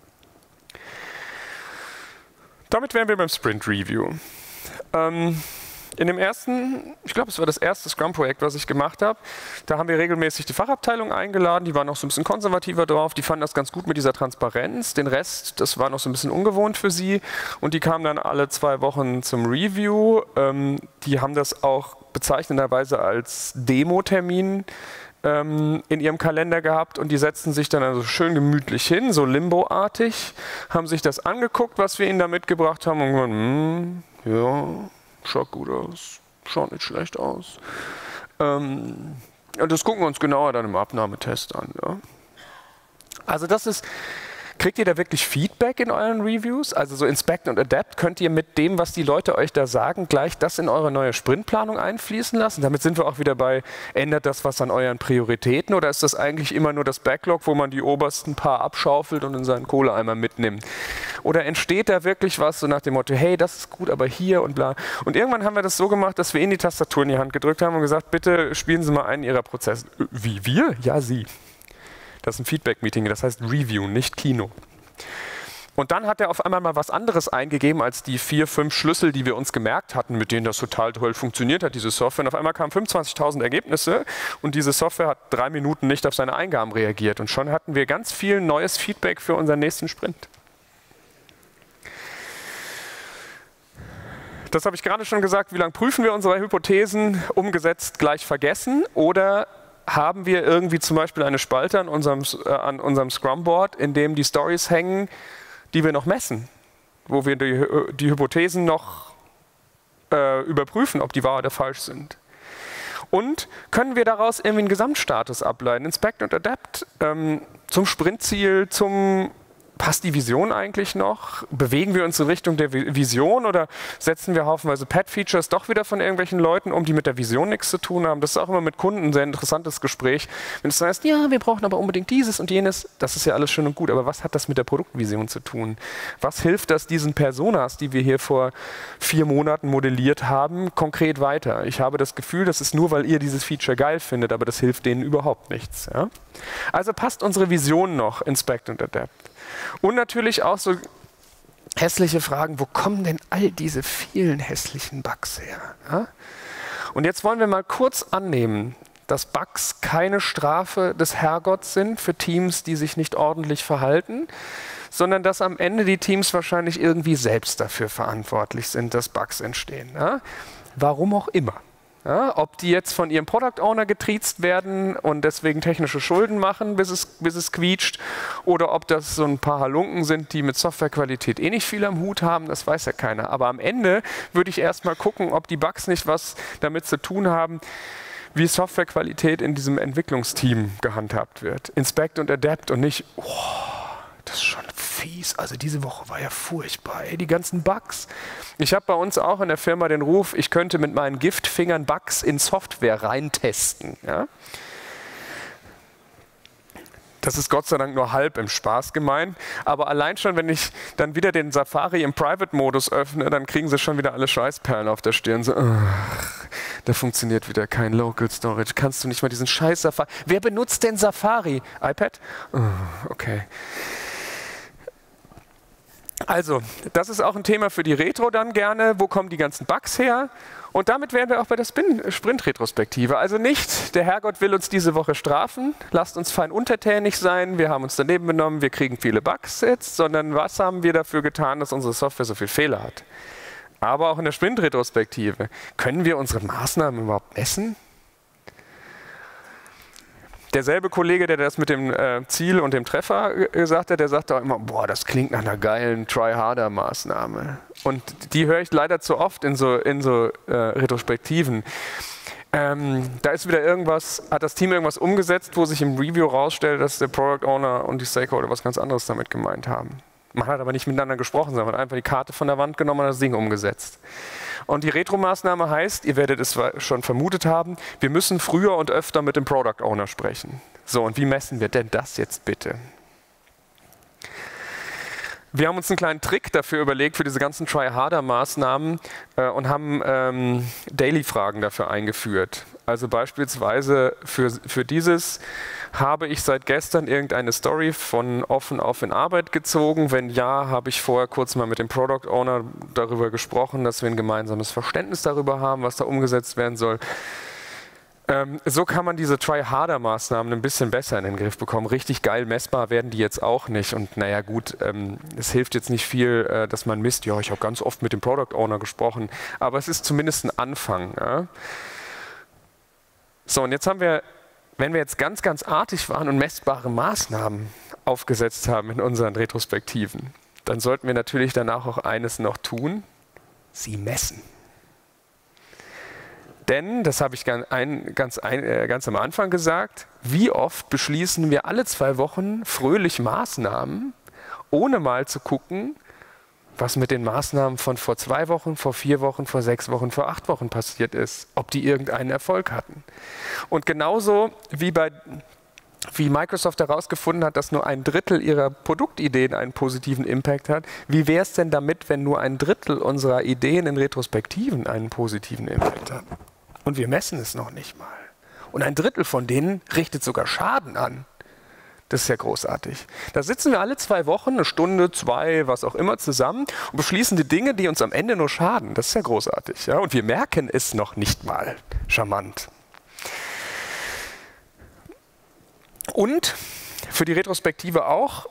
Damit wären wir beim Sprint Review. In dem ersten, ich glaube, es war das erste Scrum-Projekt, was ich gemacht habe, da haben wir regelmäßig die Fachabteilung eingeladen, die waren noch so ein bisschen konservativer drauf, die fanden das ganz gut mit dieser Transparenz, den Rest, das war noch so ein bisschen ungewohnt für sie und die kamen dann alle 2 Wochen zum Review, die haben das auch bezeichnenderweise als Demo-Termin in ihrem Kalender gehabt und die setzten sich dann also schön gemütlich hin, so Limbo-artig, haben sich das angeguckt, was wir ihnen da mitgebracht haben und gesagt, ja, schaut gut aus, schaut nicht schlecht aus. Und das gucken wir uns genauer dann im Abnahmetest an. Ja. Also das ist, kriegt ihr da wirklich Feedback in euren Reviews? Also so Inspect und Adapt, könnt ihr mit dem, was die Leute euch da sagen, gleich das in eure neue Sprintplanung einfließen lassen? Damit sind wir auch wieder bei, ändert das was an euren Prioritäten oder ist das eigentlich immer nur das Backlog, wo man die obersten paar abschaufelt und in seinen Kohleeimer mitnimmt? Oder entsteht da wirklich was so nach dem Motto, hey, das ist gut, aber hier und bla. Und irgendwann haben wir das so gemacht, dass wir ihnen die Tastatur in die Hand gedrückt haben und gesagt, bitte spielen Sie mal einen Ihrer Prozesse. Wie, wir? Ja, Sie. Das ist ein Feedback-Meeting, das heißt Review, nicht Kino. Und dann hat er auf einmal mal was anderes eingegeben als die 4, 5 Schlüssel, die wir uns gemerkt hatten, mit denen das total toll funktioniert hat, diese Software. Und auf einmal kamen 25.000 Ergebnisse und diese Software hat 3 Minuten nicht auf seine Eingaben reagiert. Und schon hatten wir ganz viel neues Feedback für unseren nächsten Sprint. Das habe ich gerade schon gesagt, wie lange prüfen wir unsere Hypothesen, umgesetzt gleich vergessen oder haben wir irgendwie zum Beispiel eine Spalte an unserem Scrum-Board, in dem die Stories hängen, die wir noch messen, wo wir die Hypothesen noch überprüfen, ob die wahr oder falsch sind. Und können wir daraus irgendwie einen Gesamtstatus ableiten, Inspect und Adapt, zum Sprintziel, passt die Vision eigentlich noch? Bewegen wir uns in Richtung der Vision oder setzen wir haufenweise Pet-Features doch wieder von irgendwelchen Leuten um, die mit der Vision nichts zu tun haben? Das ist auch immer mit Kunden ein sehr interessantes Gespräch. Wenn es heißt, ja, wir brauchen aber unbedingt dieses und jenes, das ist ja alles schön und gut, aber was hat das mit der Produktvision zu tun? Was hilft das diesen Personas, die wir hier vor 4 Monaten modelliert haben, konkret weiter? Ich habe das Gefühl, das ist nur, weil ihr dieses Feature geil findet, aber das hilft denen überhaupt nichts. Ja? Also passt unsere Vision noch, Inspect und Adapt. Und natürlich auch so hässliche Fragen, wo kommen denn all diese vielen hässlichen Bugs her? Ja? Und jetzt wollen wir mal kurz annehmen, dass Bugs keine Strafe des Herrgotts sind für Teams, die sich nicht ordentlich verhalten, sondern dass am Ende die Teams wahrscheinlich irgendwie selbst dafür verantwortlich sind, dass Bugs entstehen. Ja? Warum auch immer. Ja, ob die jetzt von ihrem Product Owner getriezt werden und deswegen technische Schulden machen, bis es quietscht, oder ob das so ein paar Halunken sind, die mit Softwarequalität eh nicht viel am Hut haben, das weiß ja keiner. Aber am Ende würde ich erstmal gucken, ob die Bugs nicht was damit zu tun haben, wie Softwarequalität in diesem Entwicklungsteam gehandhabt wird. Inspect und Adapt und nicht, oh, das ist schon viel fies. Also diese Woche war ja furchtbar, ey, die ganzen Bugs. Ich habe bei uns auch in der Firma den Ruf, ich könnte mit meinen Giftfingern Bugs in Software reintesten. Ja? Das ist Gott sei Dank nur halb im Spaß gemeint. Aber allein schon, wenn ich dann wieder den Safari im Private-Modus öffne, dann kriegen sie schon wieder alle Scheißperlen auf der Stirn. So, da funktioniert wieder kein Local Storage. Kannst du nicht mal diesen scheiß Safari... Wer benutzt denn Safari? iPad? Okay. Also, das ist auch ein Thema für die Retro dann gerne. Wo kommen die ganzen Bugs her? Und damit wären wir auch bei der Sprint-Retrospektive. Also nicht, der Herrgott will uns diese Woche strafen, lasst uns fein untertänig sein, wir haben uns daneben benommen, wir kriegen viele Bugs jetzt, sondern was haben wir dafür getan, dass unsere Software so viele Fehler hat? Aber auch in der Sprint-Retrospektive, können wir unsere Maßnahmen überhaupt messen? Derselbe Kollege, der das mit dem Ziel und dem Treffer gesagt hat, der sagt auch immer, boah, das klingt nach einer geilen Try-Harder-Maßnahme. Und die höre ich leider zu oft in so Retrospektiven. Da ist wieder irgendwas, hat das Team irgendwas umgesetzt, wo sich im Review rausstellt, dass der Product Owner und die Stakeholder was ganz anderes damit gemeint haben. Man hat aber nicht miteinander gesprochen, sondern man hat einfach die Karte von der Wand genommen und das Ding umgesetzt. Und die Retro-Maßnahme heißt, ihr werdet es schon vermutet haben, wir müssen früher und öfter mit dem Product Owner sprechen. So, und wie messen wir denn das jetzt bitte? Wir haben uns einen kleinen Trick dafür überlegt, für diese ganzen Try-Harder-Maßnahmen und haben Daily-Fragen dafür eingeführt. Also beispielsweise für dieses habe ich seit gestern irgendeine Story von offen auf in Arbeit gezogen. Wenn ja, habe ich vorher kurz mal mit dem Product Owner darüber gesprochen, dass wir ein gemeinsames Verständnis darüber haben, was da umgesetzt werden soll. So kann man diese Try-Harder-Maßnahmen ein bisschen besser in den Griff bekommen. Richtig geil messbar werden die jetzt auch nicht. Und naja gut, es hilft jetzt nicht viel, dass man misst, ja, ich habe ganz oft mit dem Product Owner gesprochen. Aber es ist zumindest ein Anfang. Ja? So, und jetzt haben wir, wenn wir jetzt ganz, ganz artig waren und messbare Maßnahmen aufgesetzt haben in unseren Retrospektiven, dann sollten wir natürlich danach auch eines noch tun, sie messen. Denn, das habe ich ganz am Anfang gesagt, wie oft beschließen wir alle 2 Wochen fröhlich Maßnahmen, ohne mal zu gucken, was mit den Maßnahmen von vor 2 Wochen, vor 4 Wochen, vor 6 Wochen, vor 8 Wochen passiert ist, ob die irgendeinen Erfolg hatten. Und genauso wie Microsoft herausgefunden hat, dass nur 1/3 ihrer Produktideen einen positiven Impact hat, wie wäre es denn damit, wenn nur 1/3 unserer Ideen in Retrospektiven einen positiven Impact hat? Und wir messen es noch nicht mal. Und 1/3 von denen richtet sogar Schaden an. Das ist ja großartig. Da sitzen wir alle 2 Wochen, 1 Stunde, 2, was auch immer zusammen und beschließen die Dinge, die uns am Ende nur schaden. Das ist ja großartig. Ja? Und wir merken es noch nicht mal. Charmant. Und für die Retrospektive auch,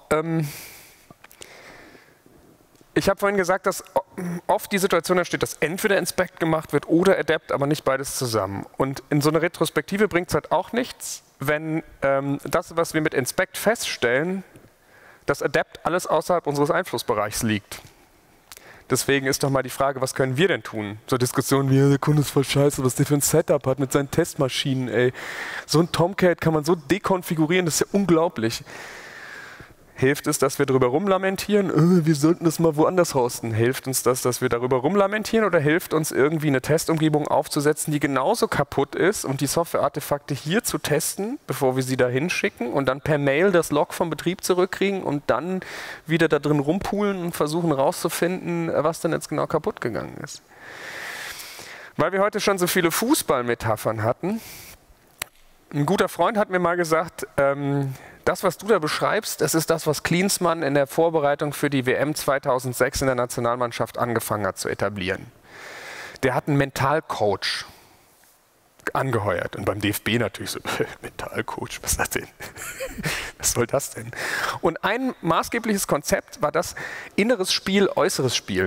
ich habe vorhin gesagt, dass oft die Situation entsteht, dass entweder Inspect gemacht wird oder Adapt, aber nicht beides zusammen. Und in so einer Retrospektive bringt es halt auch nichts, wenn das, was wir mit Inspect feststellen, dass Adapt alles außerhalb unseres Einflussbereichs liegt. Deswegen ist doch mal die Frage, was können wir denn tun? So Diskussionen wie, der Kunde ist voll scheiße, was der für ein Setup hat mit seinen Testmaschinen, ey. So ein Tomcat kann man so dekonfigurieren, das ist ja unglaublich. Hilft es, dass wir darüber rumlamentieren? Wir sollten das mal woanders hosten. Hilft uns das, dass wir darüber rumlamentieren oder hilft uns irgendwie eine Testumgebung aufzusetzen, die genauso kaputt ist und die Software-Artefakte hier zu testen, bevor wir sie da hinschicken und dann per Mail das Log vom Betrieb zurückkriegen und dann wieder da drin rumpulen und versuchen rauszufinden, was denn jetzt genau kaputt gegangen ist. Weil wir heute schon so viele Fußballmetaphern hatten, ein guter Freund hat mir mal gesagt, das, was du da beschreibst, das ist das, was Klinsmann in der Vorbereitung für die WM 2006 in der Nationalmannschaft angefangen hat zu etablieren. Der hat einen Mentalcoach angeheuert und beim DFB natürlich so, Mentalcoach, was ist das denn? Was soll das denn? Und ein maßgebliches Konzept war das inneres Spiel, äußeres Spiel.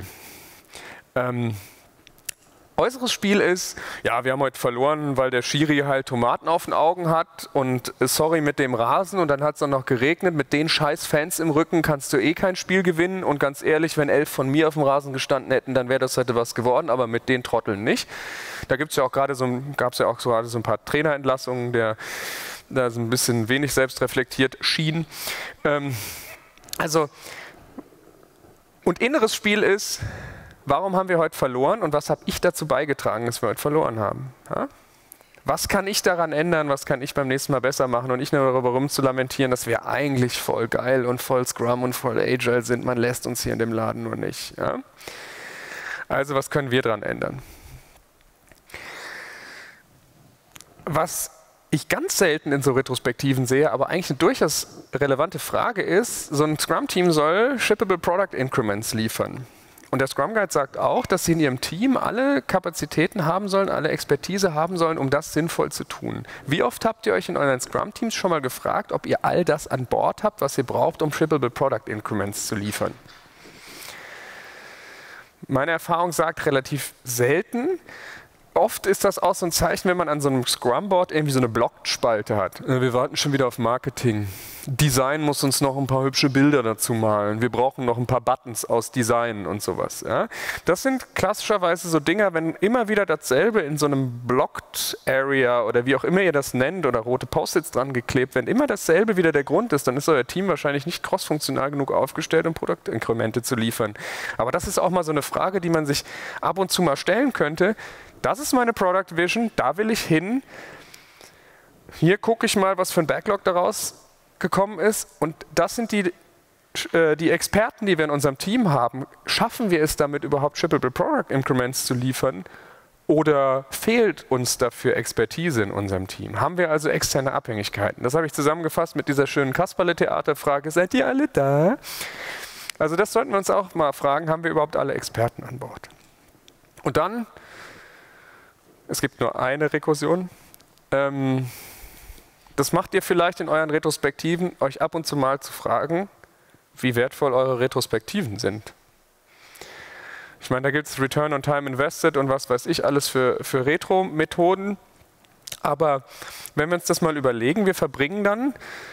Äußeres Spiel ist, ja, wir haben heute verloren, weil der Schiri halt Tomaten auf den Augen hat und sorry mit dem Rasen und dann hat es auch noch geregnet. Mit den scheiß Fans im Rücken kannst du eh kein Spiel gewinnen und ganz ehrlich, wenn 11 von mir auf dem Rasen gestanden hätten, dann wäre das heute was geworden, aber mit den Trotteln nicht. Da gab es ja auch gerade so ein paar Trainerentlassungen, der da so ein bisschen wenig selbstreflektiert schien. Also Und inneres Spiel ist, warum haben wir heute verloren und was habe ich dazu beigetragen, dass wir heute verloren haben? Ja? Was kann ich daran ändern, was kann ich beim nächsten Mal besser machen und nicht nur darüber rumzulamentieren, dass wir eigentlich voll geil und voll Scrum und voll Agile sind, man lässt uns hier in dem Laden nur nicht. Ja? Also was können wir daran ändern? Was ich ganz selten in so Retrospektiven sehe, aber eigentlich eine durchaus relevante Frage ist, so ein Scrum-Team soll Shippable Product Increments liefern. Und der Scrum Guide sagt auch, dass sie in ihrem Team alle Kapazitäten haben sollen, alle Expertise haben sollen, um das sinnvoll zu tun. Wie oft habt ihr euch in euren Scrum-Teams schon mal gefragt, ob ihr all das an Bord habt, was ihr braucht, um Shippable Product Increments zu liefern? Meine Erfahrung sagt relativ selten. Oft ist das auch so ein Zeichen, wenn man an so einem Scrum-Board irgendwie so eine Blockspalte hat. Wir warten schon wieder auf Marketing. Design muss uns noch ein paar hübsche Bilder dazu malen. Wir brauchen noch ein paar Buttons aus Design und sowas. Ja? Das sind klassischerweise so Dinger, wenn immer wieder dasselbe in so einem Blocked Area oder wie auch immer ihr das nennt oder rote Post-its dran geklebt, wenn immer dasselbe wieder der Grund ist, dann ist euer Team wahrscheinlich nicht cross-funktional genug aufgestellt, um Produktinkremente zu liefern. Aber das ist auch mal so eine Frage, die man sich ab und zu mal stellen könnte. Das ist meine Product Vision, da will ich hin. Hier gucke ich mal, was für ein Backlog daraus gekommen ist. Und das sind die Experten, die wir in unserem Team haben. Schaffen wir es damit überhaupt, Shippable Product Increments zu liefern? Oder fehlt uns dafür Expertise in unserem Team? Haben wir also externe Abhängigkeiten? Das habe ich zusammengefasst mit dieser schönen Kasperle-Theaterfrage. Seid ihr alle da? Also das sollten wir uns auch mal fragen, haben wir überhaupt alle Experten an Bord? Und dann, es gibt nur eine Rekursion. Das macht ihr vielleicht in euren Retrospektiven, euch ab und zu mal zu fragen, wie wertvoll eure Retrospektiven sind. Ich meine, da gibt es Return on Time Invested und was weiß ich alles für Retro-Methoden. Aber wenn wir uns das mal überlegen, wir verbringen dann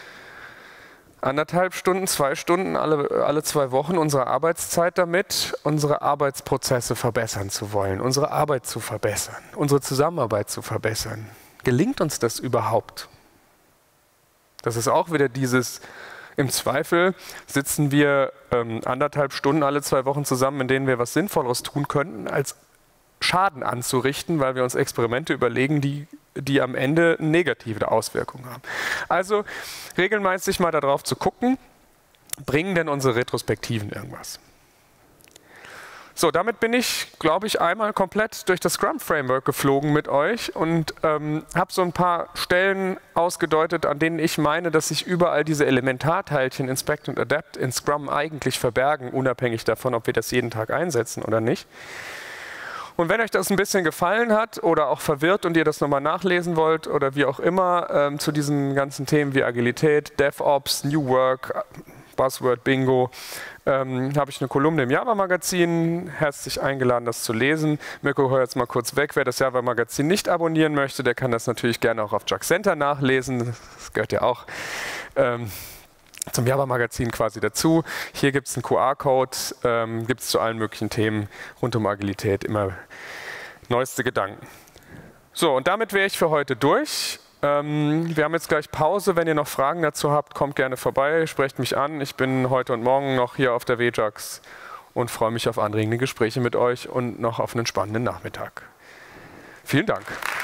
1,5 Stunden, 2 Stunden alle 2 Wochen unserer Arbeitszeit damit, unsere Arbeitsprozesse verbessern zu wollen, unsere Arbeit zu verbessern, unsere Zusammenarbeit zu verbessern. Gelingt uns das überhaupt? Das ist auch wieder dieses, im Zweifel sitzen wir 1,5 Stunden alle 2 Wochen zusammen, in denen wir was Sinnvolleres tun könnten, als Schaden anzurichten, weil wir uns Experimente überlegen, die am Ende negative Auswirkungen haben. Also regelmäßig mal darauf zu gucken, bringen denn unsere Retrospektiven irgendwas? So, damit bin ich, glaube ich, einmal komplett durch das Scrum-Framework geflogen mit euch und habe so ein paar Stellen ausgedeutet, an denen ich meine, dass sich überall diese Elementarteilchen Inspect und Adapt in Scrum eigentlich verbergen, unabhängig davon, ob wir das jeden Tag einsetzen oder nicht. Und wenn euch das ein bisschen gefallen hat oder auch verwirrt und ihr das nochmal nachlesen wollt oder wie auch immer zu diesen ganzen Themen wie Agilität, DevOps, New Work, Buzzword Bingo, habe ich eine Kolumne im Java-Magazin. Herzlich eingeladen, das zu lesen. Mirko, hör jetzt mal kurz weg. Wer das Java-Magazin nicht abonnieren möchte, der kann das natürlich gerne auch auf Jug Center nachlesen. Das gehört ja auch zum Java-Magazin quasi dazu. Hier gibt es einen QR-Code, gibt es zu allen möglichen Themen rund um Agilität immer neueste Gedanken. So, und damit wäre ich für heute durch. Wir haben jetzt gleich Pause. Wenn ihr noch Fragen dazu habt, kommt gerne vorbei, sprecht mich an. Ich bin heute und morgen noch hier auf der WJUX und freue mich auf anregende Gespräche mit euch und noch auf einen spannenden Nachmittag. Vielen Dank.